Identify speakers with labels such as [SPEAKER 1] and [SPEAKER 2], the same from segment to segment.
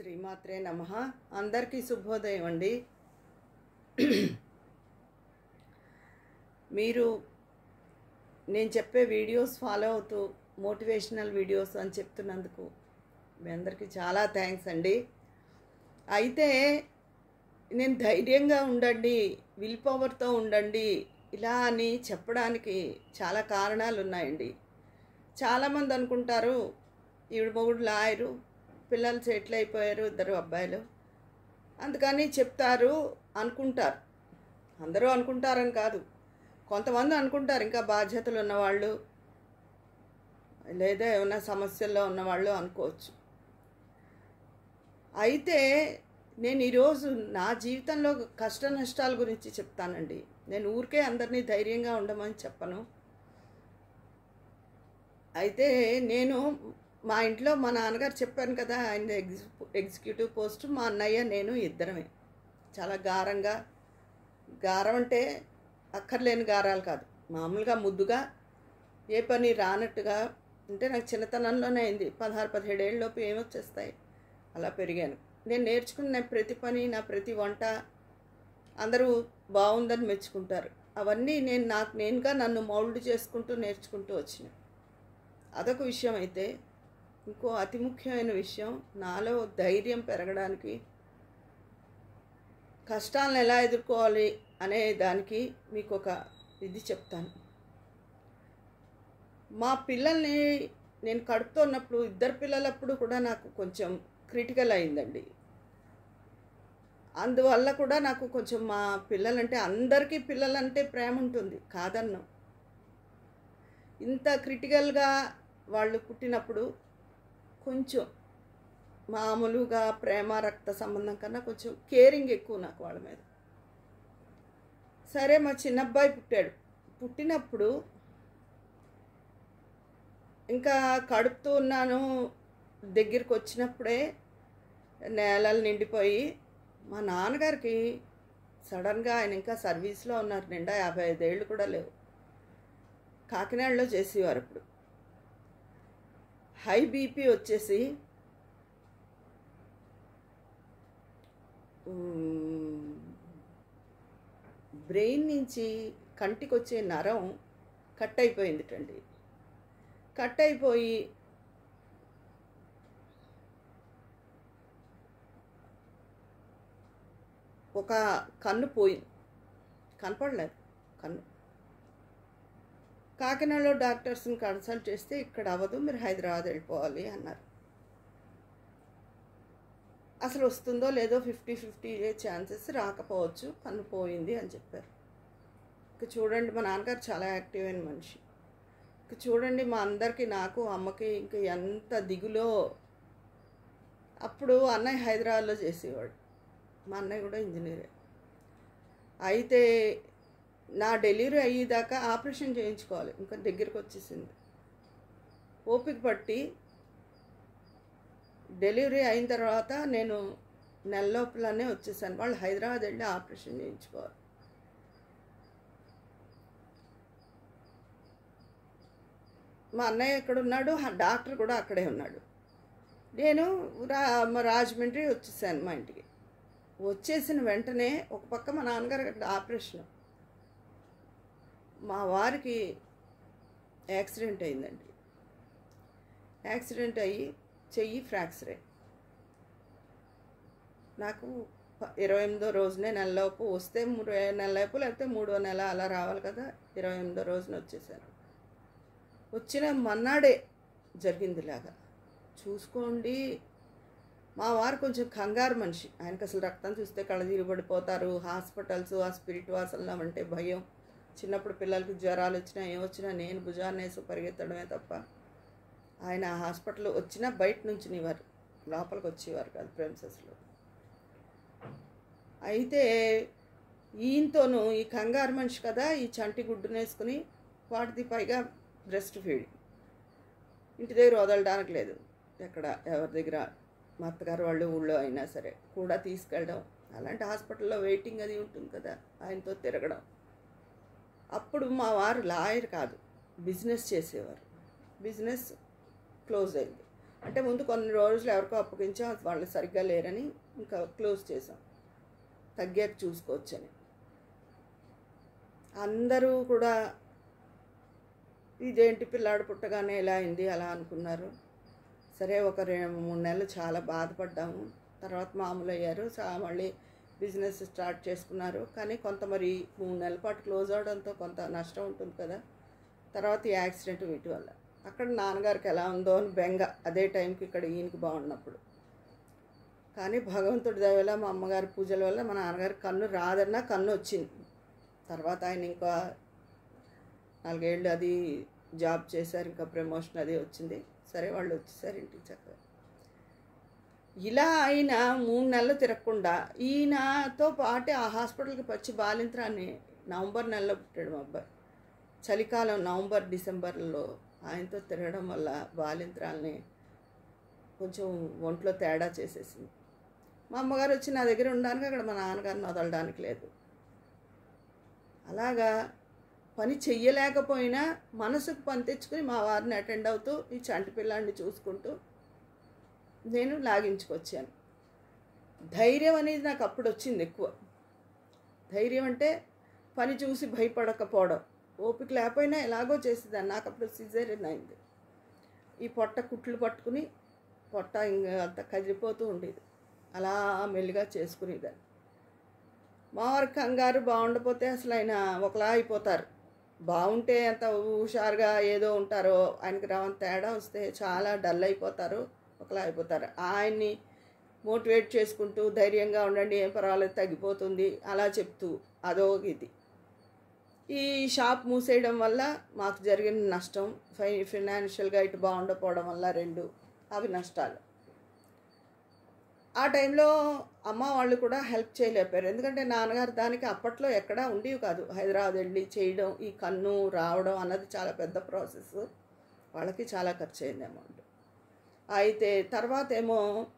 [SPEAKER 1] శ్రీమాత్రే నమః. అందరికీ శుభోదయం అండి. మీరు నేను చెప్పే వీడియోస్ ఫాలో అవుతూ మోటివేషనల్ వీడియోస్ అని చెప్తున్నందుకు మీ అందరికీ చాలా థ్యాంక్స్ అండి. అయితే నేను ధైర్యంగా ఉండండి, విల్ పవర్తో ఉండండి ఇలా అని చెప్పడానికి చాలా కారణాలు ఉన్నాయండి. చాలామంది అనుకుంటారు ఈవిడ మొగుడు లాయరు, పిల్లలు సెటిల్ అయిపోయారు, 2 అబ్బాయిలు, అందుకని చెప్తారు అనుకుంటారు. అందరూ అనుకుంటారని కాదు, కొంతమంది అనుకుంటారు, ఇంకా బాధ్యతలు ఉన్నవాళ్ళు లేదా ఏమైనా సమస్యల్లో ఉన్నవాళ్ళు అనుకోవచ్చు. అయితే నేను ఈరోజు నా జీవితంలో కష్ట నష్టాల గురించి చెప్తానండి. నేను ఊరికే అందరినీ ధైర్యంగా ఉండమని చెప్పను. అయితే నేను మా ఇంట్లో మా నాన్నగారు చెప్పాను కదా, ఆయన ఎగ్జిక్యూటివ్ పోస్ట్, మా అన్నయ్య నేను ఇద్దరమే. చాలా గారం అంటే అక్కర్లేని గారాలు కాదు, మామూలుగా ముద్దుగా, ఏ పని రానట్టుగా. అంటే నాకు చిన్నతనంలోనే అయింది, 16-17 ఏళ్ళలోపు ఏమొచ్చేస్తాయి, అలా పెరిగాను. నేను నేర్చుకున్న ప్రతి పని, నా ప్రతి వంట అందరూ బాగుందని మెచ్చుకుంటారు. అవన్నీ నేనుగా నన్ను మౌల్డ్ చేసుకుంటూ నేర్చుకుంటూ వచ్చిన. అదొక విషయం. అయితే ఇంకో అతి ముఖ్యమైన విషయం, నాలో ధైర్యం పెరగడానికి, కష్టాలను ఎలా ఎదుర్కోవాలి అనే దానికి మీకు ఒక ఇది చెప్తాను. మా పిల్లల్ని నేను కడుపుతో ఉన్నప్పుడు, 2 పిల్లలప్పుడు కూడా నాకు కొంచెం క్రిటికల్ అయిందండి. అందువల్ల కూడా నాకు కొంచెం మా పిల్లలంటే, అందరికీ పిల్లలంటే ప్రేమ ఉంటుంది, కాదన్ను. ఇంత క్రిటికల్గా వాళ్ళు పుట్టినప్పుడు కొంచెం మామూలుగా ప్రేమ రక్త సంబంధం కన్నా కొంచెం కేరింగ్ ఎక్కువ నాకు వాళ్ళ మీద. సరే, మా చిన్నబ్బాయి పుట్టినప్పుడు ఇంకా కడుపుతూ ఉన్నాను, దగ్గరికి వచ్చినప్పుడే నేలలు నిండిపోయి, మా నాన్నగారికి సడన్గా, ఆయన ఇంకా సర్వీస్లో ఉన్నారు, నిండా 55 ఏళ్ళు కూడా లేవు, కాకినాడలో చేసేవారు. అప్పుడు హై బీపీ వచ్చేసి బ్రెయిన్ నుంచి కంటికి వచ్చే నరం కట్ అయిపోయిందిటండి. కట్ అయిపోయి ఒక కన్ను పోయింది, కనపడలేదు కన్ను. కాకినాడలో డాక్టర్స్ని కన్సల్ట్ చేస్తే, ఇక్కడ అవ్వదు, మీరు హైదరాబాద్ వెళ్ళిపోవాలి అన్నారు. అసలు వస్తుందో లేదో 50-50 ఛాన్సెస్, రాకపోవచ్చు, కన్ను పోయింది అని చెప్పారు. ఇక చూడండి, మా నాన్నగారు చాలా యాక్టివ్ అయిన మనిషి. ఇక చూడండి, మా అందరికీ, నాకు అమ్మకి ఇంకా ఎంత దిగులో. అప్పుడు అన్నయ్య హైదరాబాద్లో చేసేవాడు, మా అన్నయ్య కూడా ఇంజనీరే. అయితే నా డెలివరీ అయ్యేదాకా ఆపరేషన్ చేయించుకోవాలి, ఇంకా దగ్గరికి వచ్చేసింది. ఓపిక పట్టి డెలివరీ అయిన తర్వాత నేను నెల లోపలనే వచ్చేసాను. వాళ్ళు హైదరాబాద్ వెళ్ళి ఆపరేషన్ చేయించుకోవాలి. మా అన్నయ్య ఎక్కడున్నాడు, డాక్టర్ కూడా అక్కడే ఉన్నాడు. నేను రాజమండ్రి వచ్చేసాను మా ఇంటికి. వచ్చేసిన వెంటనే ఒక పక్క మా నాన్నగారు అక్కడ ఆపరేషన్, మా వారికి యాక్సిడెంట్ అయిందండి. యాక్సిడెంట్ అయ్యి చెయ్యి ఫ్రాక్చర్ అయ్యి, నాకు 28వ రోజునే, నెలలోపు వస్తే 3 నెలలోపు, లేకపోతే 3వ నెల అలా రావాలి కదా, 28వ రోజున వచ్చేసాను. వచ్చిన మన్నాడే జరిగిందిలాగా. చూసుకోండి, మా వారు కొంచెం కంగారు మనిషి. ఆయనకు అసలు రక్తం చూస్తే కళ్ళ తిరిగిపడిపోతారు. హాస్పిటల్స్, ఆ స్పిరిట్ వాసనలు అంటే భయం. చిన్నప్పుడు పిల్లలకి జ్వరాలు వచ్చినా ఏమొచ్చినా నేను భుజాన్ని వేసి పరిగెత్తడమే తప్ప, ఆయన హాస్పిటల్ వచ్చినా బయట నుంచి నివారు, లోపలికి వచ్చేవారు కాదు ప్రెమిసెస్లో. అయితే ఈయనతోనూ, ఈ కంగారు మనిషి కదా, ఈ చంటి గుడ్డును వేసుకుని, వాటిది పైగా బ్రెస్ట్ ఫీడింగ్, ఇంటి దగ్గర వదలడానికి లేదు, ఎక్కడ ఎవరి దగ్గర, మా అత్తగారు వాళ్ళు ఊళ్ళో అయినా సరే కూడా తీసుకెళ్ళడం. అలాంటి హాస్పిటల్లో వెయిటింగ్ అది ఉంటుంది కదా, ఆయనతో తిరగడం. అప్పుడు మా వారు లాయర్ కాదు, బిజినెస్ చేసేవారు. బిజినెస్ క్లోజ్ అయింది. అంటే ముందు కొన్ని రోజులు ఎవరికో అప్పగించాం, వాళ్ళు సరిగ్గా లేరని ఇంకా క్లోజ్ చేసాం, తగ్గాక చూసుకోవచ్చని. అందరూ కూడా ఇదేంటి పిల్లాడు పుట్టగానే ఇలా అయింది అలా అనుకున్నారు. సరే ఒక 2-3 నెలలు చాలా బాధపడ్డాము. తర్వాత మామూలు అయ్యారు, మళ్ళీ బిజినెస్ స్టార్ట్ చేసుకున్నారు. కానీ కొంత మరి 3 నెలల పాటు క్లోజ్ అవడంతో కొంత నష్టం ఉంటుంది కదా. తర్వాత ఈ యాక్సిడెంట్ వీటి వల్ల అక్కడ నాన్నగారికి ఎలా ఉందో అని బెంగ, అదే టైంకి ఇక్కడ ఈయనకి బాగున్నప్పుడు. కానీ భగవంతుడి దయ వల్ల, మా అమ్మగారి పూజల వల్ల మా నాన్నగారి కన్ను రాదన్నా కన్ను వచ్చింది. తర్వాత ఆయన ఇంకా 4 ఏళ్ళు అది జాబ్ చేశారు, ఇంకా ప్రమోషన్ అది వచ్చింది. సరే వాళ్ళు వచ్చేసారు ఇంటికి చక్కగా. ఇలా ఆయన 3 నెలలు తిరగకుండా ఈయనతో పాటే ఆ హాస్పిటల్కి వచ్చి బాలింత్రాన్ని నవంబర్ నెలలో పుట్టాడు మా అబ్బాయి. చలికాలం నవంబర్ డిసెంబర్లో ఆయనతో తిరగడం వల్ల బాలింత్రాల్ని కొంచెం ఒంట్లో తేడా చేసేసింది. మా అమ్మగారు వచ్చి నా దగ్గర ఉండడానికి, అక్కడ మా నాన్నగారిని వదలడానికి లేదు. అలాగా పని చెయ్యలేకపోయినా మనసుకు పని తెచ్చుకుని మా వారిని అటెండ్ అవుతూ ఈ చంటి పిల్లాడిని చూసుకుంటూ నేను లాగించుకొచ్చాను. ధైర్యం అనేది నాకు అప్పుడు వచ్చింది ఎక్కువ. ధైర్యం అంటే పని చూసి భయపడకపోవడం, ఓపిక లేకపోయినా ఎలాగో చేసేదాన్ని. నాకు అప్పుడు సిజేరియన్ అయింది. ఈ పొట్ట కుట్లు పట్టుకుని పొట్ట ఇంకా అంత కదిలిపోతూ ఉండేది, అలా మెల్లిగా చేసుకునేదాన్ని. మా వారి కంగారు బాగుండపోతే అసలు ఆయన ఒకలా అయిపోతారు. బాగుంటే ఎంత హుషారుగా ఏదో ఉంటారో, ఆయనకి రావని తేడా వస్తే చాలా డల్ అయిపోతారు, ఒకలా అయిపోతారు. ఆయన్ని మోటివేట్ చేసుకుంటూ ధైర్యంగా ఉండండి, ఏం పర్వాలేదు తగ్గిపోతుంది అలా చెప్తూ అదో ఇది. ఈ షాప్ మూసేయడం వల్ల మాకు జరిగిన నష్టం, ఫైనాన్షియల్గా ఇటు బాగుండకపోవడం వల్ల 2 అవి నష్టాలు. ఆ టైంలో అమ్మ వాళ్ళు కూడా హెల్ప్ చేయలేపారు. ఎందుకంటే నాన్నగారు దానికి అప్పట్లో ఎక్కడా ఉండేవి కాదు. హైదరాబాద్ వెళ్ళి చేయడం, ఈ కన్ను రావడం అన్నది చాలా పెద్ద ప్రాసెస్. వాళ్ళకి చాలా ఖర్చు అయింది అమౌంట్. అయితే తర్వాత ఏమో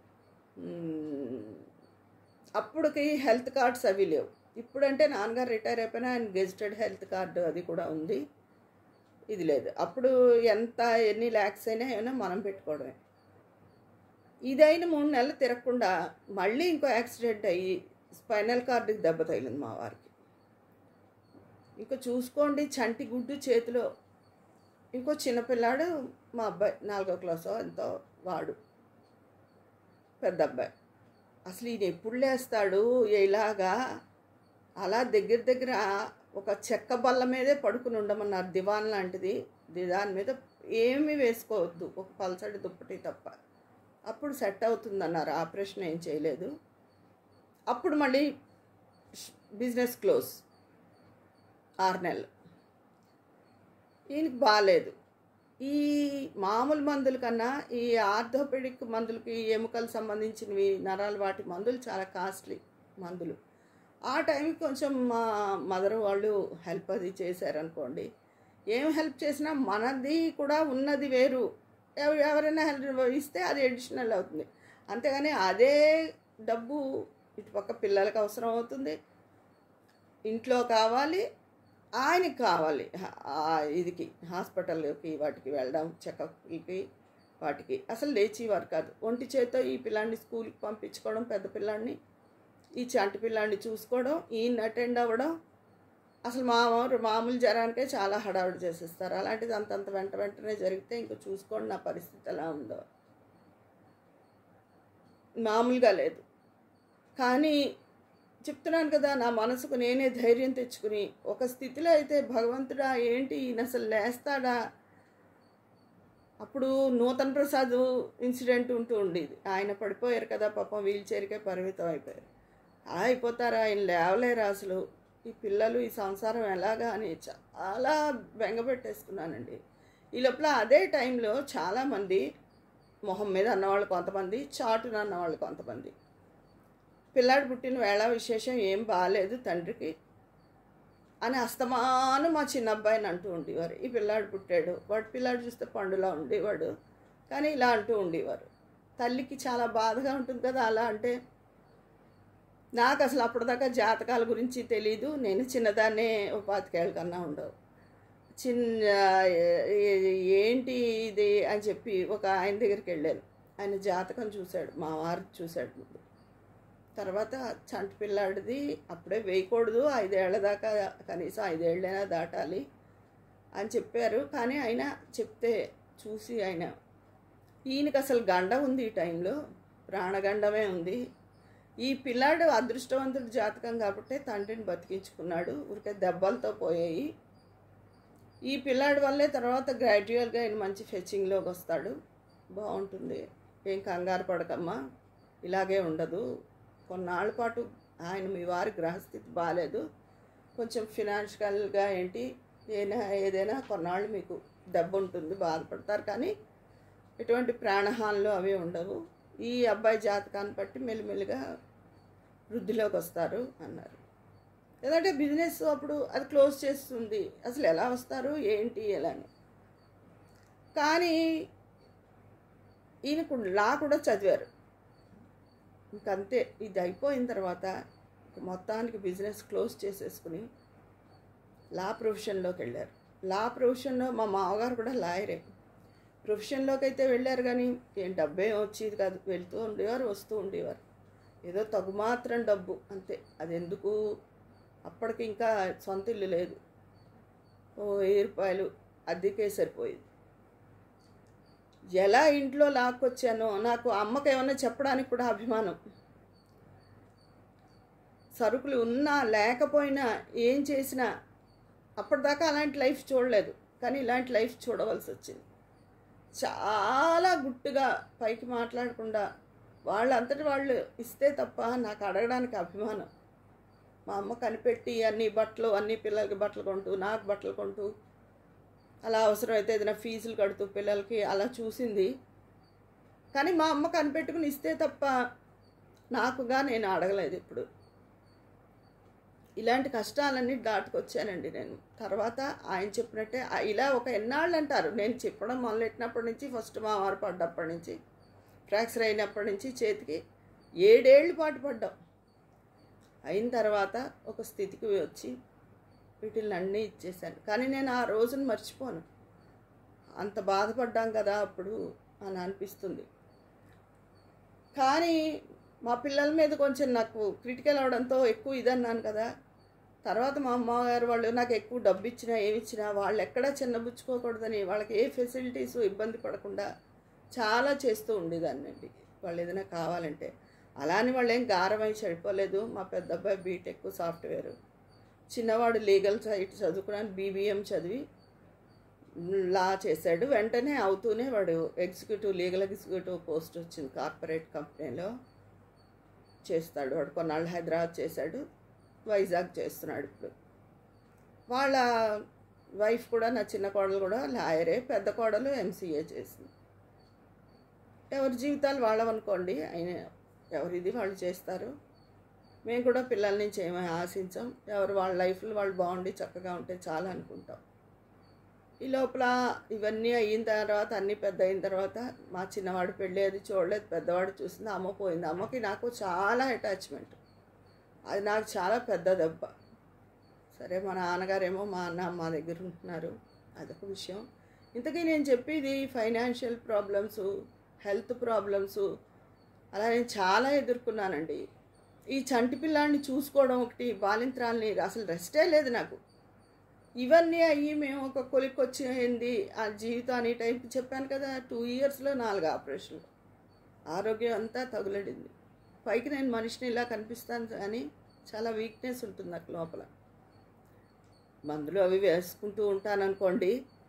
[SPEAKER 1] అప్పటికి హెల్త్ కార్డ్స్ అవి లేవు. ఇప్పుడంటే నాన్నగారు రిటైర్ అయిపోయినా ఆయన గెజిటెడ్ హెల్త్ కార్డు అది కూడా ఉంది, ఇది లేదు. అప్పుడు ఎన్ని ల్యాక్స్ అయినా ఏమైనా మనం పెట్టుకోవడమే. ఇదైన 3 నెలలు తిరగకుండా మళ్ళీ ఇంకో యాక్సిడెంట్ అయ్యి స్పైనల్ కార్డుకి దెబ్బ తగిలింది మా వారికి. ఇంకో చూసుకోండి, చంటి గుడ్డు చేతిలో. ఇంకో చిన్నపిల్లాడు మా అబ్బాయి 4వ క్లాసో ఎంతో, వాడు పెద్ద అబ్బాయి. అసలు ఈయన ఎప్పుడు లేస్తాడు ఇలాగా, అలా దగ్గర ఒక చెక్క బల్ల మీదే పడుకుని ఉండమన్నారు, దివాన్ లాంటిది. దాని మీద ఏమీ వేసుకోవద్దు, ఒక పల్సటి దుప్పటి తప్ప. అప్పుడు సెట్ అవుతుందన్నారు, ఆపరేషన్ ఏం చేయలేదు. అప్పుడు మళ్ళీ బిజినెస్ క్లోజ్ 6 నెలలు. ఈయనకి బాగాలేదు. ఈ మామూలు మందుల కన్నా ఈ ఆర్థోపెడిక్ మందులకి, ఎముకలు సంబంధించినవి, నరాలు, వాటి మందులు చాలా కాస్ట్లీ మందులు. ఆ టైంకి కొంచెం మా మదర్ వాళ్ళు హెల్ప్ అది చేశారనుకోండి. ఏం హెల్ప్ చేసినా మనది కూడా ఉన్నది వేరు, ఎవరైనా హెల్ప్ ఇస్తే అది అడిషనల్ అవుతుంది. అంతేగాని అదే డబ్బు ఇటుపక్క పిల్లలకి అవసరం అవుతుంది, ఇంట్లో కావాలి, ఆయనకి కావాలి. ఇదికి హాస్పిటల్కి వాటికి వెళ్ళడం, చెకప్కి వాటికి అసలు లేచేవారు కాదు. ఒంటి చేతో ఈ పిల్లాడిని స్కూల్కి పంపించుకోవడం, పెద్ద పిల్లాడిని, ఈ చంటి పిల్లాడిని చూసుకోవడం, ఈయన అటెండ్ అవ్వడం. అసలు మామూలు జ్వరానికే చాలా హడావుడి చేసేస్తారు. అలాంటిది అంతంత వెంటనే జరిగితే ఇంక చూసుకోండి నా పరిస్థితి ఎలా ఉందో. మామూలుగా లేదు. కానీ చెప్తున్నాను కదా, నా మనసుకు నేనే ధైర్యం తెచ్చుకుని ఒక స్థితిలో అయితే భగవంతుడా ఏంటి ఈయన అసలు లేస్తాడా. అప్పుడు నూతన్ ప్రసాద్ ఇన్సిడెంట్ ఉంటూ ఉండేది. ఆయన పడిపోయారు కదా పాపం, వీల్ చైర్కే పరిమితం అయిపోయారు. అలా అయిపోతారా, ఆయన లేవలేరా అసలు, ఈ పిల్లలు, ఈ సంసారం ఎలాగా అని చాలా బెంగపెట్టేసుకున్నానండి. ఈ లోపల అదే టైంలో చాలామంది మొహం మీద అన్నవాళ్ళు కొంతమంది, చాటున అన్నవాళ్ళు కొంతమంది, పిల్లాడు పుట్టిన వేళ విశేషం ఏం బాగాలేదు తండ్రికి అని అస్తమాను మా చిన్న అబ్బాయిని అంటూ ఉండేవారు. ఈ పిల్లాడు పుట్టాడు, వాడు పిల్లాడు చూస్తే పండులా ఉండేవాడు, కానీ ఇలా అంటూ ఉండేవారు. తల్లికి చాలా బాధగా ఉంటుంది కదా అలా అంటే. నాకు అసలు అప్పటిదాకా జాతకాల గురించి తెలీదు. నేను చిన్నదాన్నే 25 ఏళ్ళ కన్నా ఉండవు. ఏంటి ఇది అని చెప్పి ఒక ఆయన దగ్గరికి వెళ్ళాను. ఆయన జాతకం చూశాడు, మా వారు చూశాడు ముందు. తర్వాత చంటి పిల్లాడిది అప్పుడే వేయకూడదు, 5 ఏళ్ల దాకా, కనీసం 5 ఏళ్ళైనా దాటాలి అని చెప్పారు. కానీ ఆయన చెప్తే చూసి ఈయనకి అసలు గండం ఉంది, ఈ టైంలో ప్రాణగండమే ఉంది. ఈ పిల్లాడు అదృష్టవంతుడి జాతకం కాబట్టి తండ్రిని బతికించుకున్నాడు, ఊరికే దెబ్బలతో పోయాయి. ఈ పిల్లాడి వల్లే తర్వాత గ్రాడ్యువల్గా ఆయన మంచి ఫెచింగ్లోకి వస్తాడు. బాగుంటుంది, ఏం కంగారు పడకమ్మా, ఇలాగే ఉండదు. కొన్నాళ్ళ పాటు మీ వారి గ్రహస్థితి బాగాలేదు, కొంచెం ఫినాన్షియల్గా ఏదైనా కొన్నాళ్ళు మీకు దెబ్బ ఉంటుంది, బాధపడతారు. కానీ ఎటువంటి ప్రాణహానులు అవి ఉండవు. ఈ అబ్బాయి జాతకాన్ని బట్టి మెల్లిమెల్లిగా వృద్ధిలోకి వస్తారు అన్నారు. ఎందుకంటే బిజినెస్ అప్పుడు అది క్లోజ్ చేస్తుంది, అసలు ఎలా వస్తారు ఎలా అని. కానీ ఈయనకు లా కూడా చదివారు. ఇంకంతే, ఇది అయిపోయిన తర్వాత మొత్తానికి బిజినెస్ క్లోజ్ చేసేసుకుని లా ప్రొఫెషన్లోకి వెళ్ళారు. లా ప్రొఫెషన్లో మా మామగారు కూడా లాయరే. ప్రొఫెషన్లోకి అయితే వెళ్ళారు, కానీ ఏం డబ్బే వచ్చేది కాదు. వెళ్తూ ఉండేవారు, వస్తూ ఉండేవారు. ఏదో తగుమాత్రం డబ్బు అంతే. అది ఎందుకు, అప్పటికి ఇంకా సొంత ఇల్లు లేదు, 1000 రూపాయలు అద్దెకే సరిపోయేది. ఎలా ఇంట్లో లాక్కొచ్చానో, నాకు అమ్మకి ఏమన్నా చెప్పడానికి కూడా అభిమానం. సరుకులు ఉన్నా లేకపోయినా ఏం చేసినా, అప్పటిదాకా అలాంటి లైఫ్ చూడలేదు, కానీ ఇలాంటి లైఫ్ చూడవలసి వచ్చింది. చాలా గుట్టుగా పైకి మాట్లాడకుండా వాళ్ళంతటి వాళ్ళు ఇస్తే తప్ప నాకు అడగడానికి అభిమానం. మా అమ్మ కనిపెట్టి అన్ని పిల్లలకి బట్టలు కొంటూ, నాకు బట్టలు కొంటూ, అలా అవసరమైతే ఏదైనా ఫీజులు కడుతూ పిల్లలకి అలా చూసింది. కానీ మా అమ్మ కనిపెట్టుకుని ఇస్తే తప్ప నాకుగా నేను అడగలేదు ఇప్పుడు. ఇలాంటి కష్టాలన్నీ దాటుకొచ్చానండి నేను. తర్వాత ఆయన చెప్పినట్టే ఇలా ఒక ఎన్నాళ్ళు అంటారు, నేను చెప్పడం మొదలెట్టినప్పటి నుంచి, ఫస్ట్ మా వారు పడ్డప్పటి నుంచి, ఫ్రాక్చర్ అయినప్పటి నుంచి చేతికి 7 ఏళ్ళు పాటు పడ్డాం. అయిన తర్వాత ఒక స్థితికి వచ్చి వీటిని అన్నీ ఇచ్చేసాను. కానీ నేను ఆ రోజును మర్చిపోను. అంత బాధపడ్డాం కదా అప్పుడు అని అనిపిస్తుంది. కానీ మా పిల్లల మీద కొంచెం నాకు క్రిటికల్ అవడంతో ఎక్కువ ఇదన్నాను కదా. తర్వాత మా అమ్మగారు వాళ్ళు నాకు ఎక్కువ డబ్బు ఇచ్చినా ఏమిచ్చినా వాళ్ళు ఎక్కడా చిన్నబుచ్చుకోకూడదని, వాళ్ళకి ఏ ఫెసిలిటీసు ఇబ్బంది పడకుండా చాలా చేస్తూ ఉండేదాన్నండి. వాళ్ళు ఏదైనా కావాలంటే. అలా అని వాళ్ళు ఏం గారమై చెడిపోలేదు. మా పెద్ద అబ్బాయి బీటెక్ సాఫ్ట్వేర్, చిన్నవాడు లీగల్ సైట్ చదువుకున్నాను, BBM చదివి లా చేశాడు. వెంటనే అవుతూనే వాడు లీగల్ ఎగ్జిక్యూటివ్ పోస్ట్ వచ్చింది కార్పొరేట్ కంపెనీలో చేస్తాడు. వాడు కొన్నాళ్ళు హైదరాబాద్ చేశాడు, వైజాగ్ చేస్తున్నాడు ఇప్పుడు. వాళ్ళ వైఫ్ కూడా, నా చిన్న కోడలు కూడా లాయరే, పెద్ద కోడలు MCA చేసింది. ఎవరి జీవితాలు వాళ్ళవనుకోండి, ఎవరిది వాళ్ళు చేస్తారు. మేము కూడా పిల్లల నుంచి ఏమీ ఆశించాం. ఎవరు వాళ్ళ లైఫ్లో వాళ్ళు బాగుండి చక్కగా ఉంటే చాలా అనుకుంటాం. ఈ లోపల ఇవన్నీ అయిన తర్వాత, అన్నీ పెద్ద అయిన తర్వాత, మా చిన్నవాడు పెళ్ళి అది చూడలేదు, పెద్దవాడు చూసింది. అమ్మ పోయింది. అమ్మకి నాకు చాలా అటాచ్మెంట్, అది నాకు చాలా పెద్ద దెబ్బ. సరే, మా నాన్నగారేమో మా అమ్మ దగ్గర ఉంటున్నారు, అదొక విషయం. ఇంతకీ నేను చెప్పేది ఫైనాన్షియల్ ప్రాబ్లమ్స్, హెల్త్ ప్రాబ్లమ్స్ అలా నేను చాలా ఎదుర్కొన్నానండి. ఈ చంటి పిల్లాడిని చూసుకోవడం ఒకటి, బాలింత్రాలని, అసలు రెస్టే లేదు నాకు. ఇవన్నీ అయ్యి మేము ఒక కొలిక్కి వచ్చింది ఆ జీవితాన్ని టైప్ చెప్పాను కదా. 2 ఇయర్స్లో 4 ఆపరేషన్లు, ఆరోగ్యం అంతా తగులడింది. పైకి నేను మనిషిని ఇలా కనిపిస్తాను, కానీ చాలా వీక్నెస్ ఉంటుంది నాకు లోపల. మందులు అవి వేసుకుంటూ ఉంటాను అనుకోండి,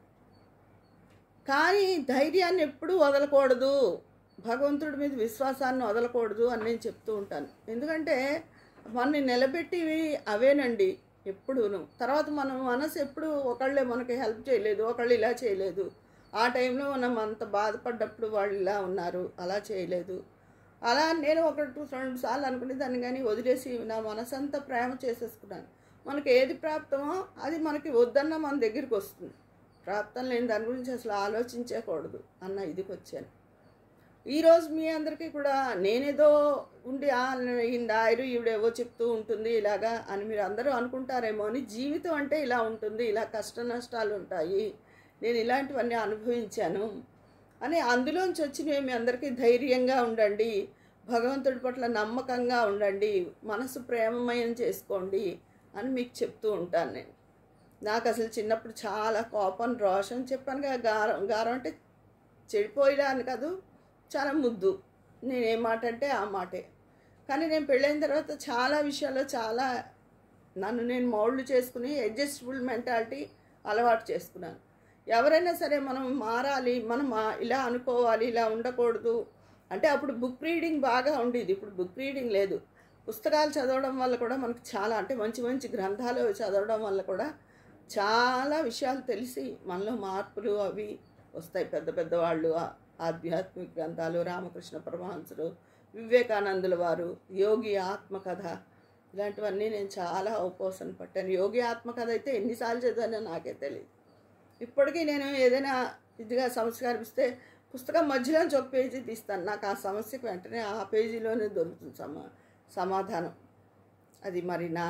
[SPEAKER 1] కానీ ధైర్యాన్ని ఎప్పుడూ వదలకూడదు, భగవంతుడి మీద విశ్వాసాన్ని వదలకూడదు అని నేను చెప్తూ ఉంటాను. ఎందుకంటే మనని నిలబెట్టివి అవేనండి ఎప్పుడూను. తర్వాత మన మనసు ఎప్పుడు ఒకళ్ళే మనకి హెల్ప్ చేయలేదు, ఒకళ్ళు ఇలా చేయలేదు, ఆ టైంలో మనం అంత బాధపడ్డప్పుడు వాళ్ళు ఇలా ఉన్నారు, అలా చేయలేదు, అలా నేను 1-2 సార్లు అనుకునే దాన్ని, కానీ వదిలేసి నా మనసంతా ప్రేమ చేసేసుకున్నాను. మనకి ఏది ప్రాప్తమో అది మనకి వద్దన్నా మన దగ్గరికి వస్తుంది. ప్రాప్తం లేని దాని గురించి అసలు ఆలోచించకూడదు అన్న ఇదికి వచ్చాను. ఈరోజు మీ అందరికీ కూడా నేనేదో ఉండి ఇందాయరు ఈవిడేవో చెప్తూ ఉంటుంది ఇలాగా అని మీరు అందరూ అనుకుంటారేమో అని. జీవితం అంటే ఇలా ఉంటుంది, ఇలా కష్ట నష్టాలు ఉంటాయి, నేను ఇలాంటివన్నీ అనుభవించాను, అని అందులోంచి వచ్చినవి మీ అందరికీ ధైర్యంగా ఉండండి, భగవంతుడి పట్ల నమ్మకంగా ఉండండి, మనసు ప్రేమమయం చేసుకోండి అని మీకు చెప్తూ ఉంటాను నేను. నాకు అసలు చిన్నప్పుడు చాలా కోపం, రోషం, చెప్పాను కదా, గారం అంటే చెడిపోయిడా అని కాదు, చాలా ముద్దు. నేను ఏ మాట అంటే ఆ మాటే. కానీ నేను పెళ్ళైన తర్వాత చాలా విషయాల్లో చాలా నన్ను నేను మౌల్డ్ చేసుకుని అడ్జస్టబుల్ మెంటాలిటీ అలవాటు చేసుకున్నాను. ఎవరైనా సరే మనం మారాలి, మనం ఇలా అనుకోవాలి, ఇలా ఉండకూడదు అంటే అప్పుడు బుక్ రీడింగ్ బాగా ఉండేది. ఇప్పుడు బుక్ రీడింగ్ లేదు. పుస్తకాలు చదవడం వల్ల కూడా మనకు చాలా, అంటే మంచి మంచి గ్రంథాలు చదవడం వల్ల కూడా చాలా విషయాలు తెలిసి మనలో మార్పులు అవి వస్తాయి. పెద్ద పెద్ద వాళ్ళు ఆధ్యాత్మిక గ్రంథాలు, రామకృష్ణ పరమహంసులు, వివేకానందుల వారు, యోగి ఆత్మకథ, ఇలాంటివన్నీ నేను చాలా అవపోసన పట్టాను. యోగి ఆత్మకథ అయితే ఎన్నిసార్లు చదివానో నాకే తెలియదు. ఇప్పటికీ నేను ఏదైనా ఇదిగా సమస్య కనిపిస్తే పుస్తకం మధ్యలోంచి ఒక పేజీ తీస్తాను. నాకు ఆ సమస్యకు వెంటనే ఆ పేజీలోనే దొరుకుతుంది సమాధానం. అది మరి నా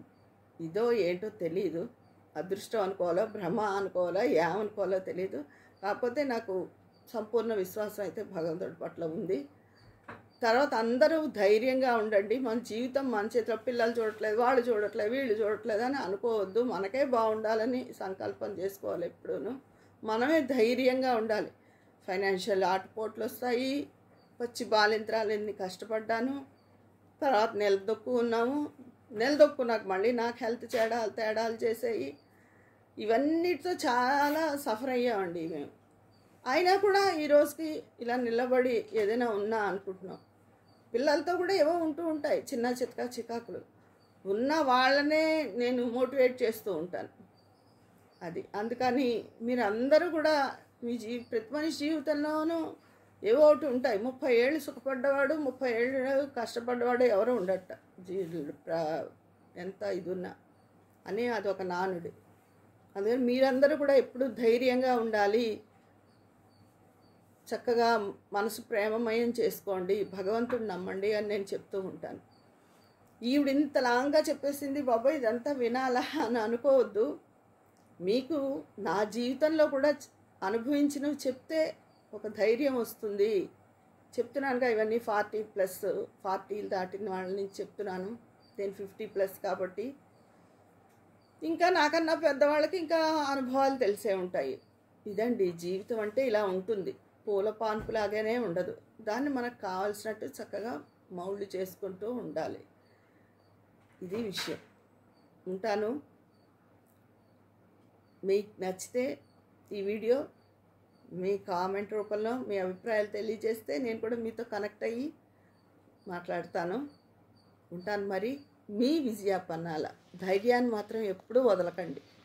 [SPEAKER 1] ఇదో ఏంటో తెలియదు, అదృష్టం అనుకోవాలో భ్రమ అనుకోవాలో ఏమనుకోవాలో తెలియదు. కాకపోతే నాకు సంపూర్ణ విశ్వాసం అయితే భగవంతుడి పట్ల ఉంది. తర్వాత అందరూ ధైర్యంగా ఉండండి. మన జీవితం మన చేతిలో, పిల్లలు చూడట్లేదు, వాళ్ళు చూడట్లేదు, వీళ్ళు చూడట్లేదు అని అనుకోవద్దు. మనకే బాగుండాలని సంకల్పం చేసుకోవాలి. ఎప్పుడూ మనమే ధైర్యంగా ఉండాలి. ఫైనాన్షియల్ ఆటుపోట్లు వస్తాయి, వచ్చి బాలింత్రాలు ఎన్ని కష్టపడ్డాను, తర్వాత నిలదొక్కున్నాక మళ్ళీ నాకు హెల్త్ తేడాలు చేసాయి. ఇవన్నిటితో చాలా సఫర్ అయ్యామండి మేము. అయినా కూడా ఈ రోజుకి ఇలా నిలబడి ఏదైనా ఉన్నా అనుకుంటున్నాం. పిల్లలతో కూడా ఏవో ఉంటూ ఉంటాయి చిన్న చికాకులు. ఉన్న వాళ్ళనే నేను మోటివేట్ చేస్తూ ఉంటాను. అది అందుకని మీరు అందరూ కూడా మీ ప్రతి మనిషి జీవితంలోనూ ఏవో ఒకటి ఉంటాయి. 30 ఏళ్ళు సుఖపడ్డవాడు, 30 ఏళ్ళు కష్టపడ్డవాడు ఎవరు ఉండట, ఎంత ఇది ఉన్నా అని అదొక నానుడి. అందుకని మీరందరూ కూడా ఎప్పుడు ధైర్యంగా ఉండాలి, చక్కగా మనసు ప్రేమమయం చేసుకోండి, భగవంతుడు నమ్మండి అని నేను చెప్తూ ఉంటాను. ఈవిడ ఇంత లాంగా చెప్పేసింది బాబాయ్ ఇదంతా వినాలా అని అనుకోవద్దు. మీకు నా జీవితంలో కూడా అనుభవించినవి చెప్తే ఒక ధైర్యం వస్తుంది. చెప్తున్నానుగా ఇవన్నీ 40 దాటిన వాళ్ళ నుంచి చెప్తున్నాను. నేను 50+ కాబట్టి ఇంకా నాకన్నా పెద్దవాళ్ళకి ఇంకా అనుభవాలు తెలిసే ఉంటాయి. ఇదండి జీవితం అంటే ఇలా ఉంటుంది, పూల పాన్పులాగానే ఉండదు. దాన్ని మనకు కావాల్సినట్టు చక్కగా మౌల్డ్ చేసుకుంటూ ఉండాలి. ఇది విషయం. ఉంటాను. మీకు నచ్చితే ఈ వీడియో మీ కామెంట్ రూపంలో మీ అభిప్రాయాలు తెలియజేస్తే నేను కూడా మీతో కనెక్ట్ అయ్యి మాట్లాడతాను. ఉంటాను మరి. మీ విజయ పన్నాల. ధైర్యాన్ని మాత్రం ఎప్పుడూ వదలకండి.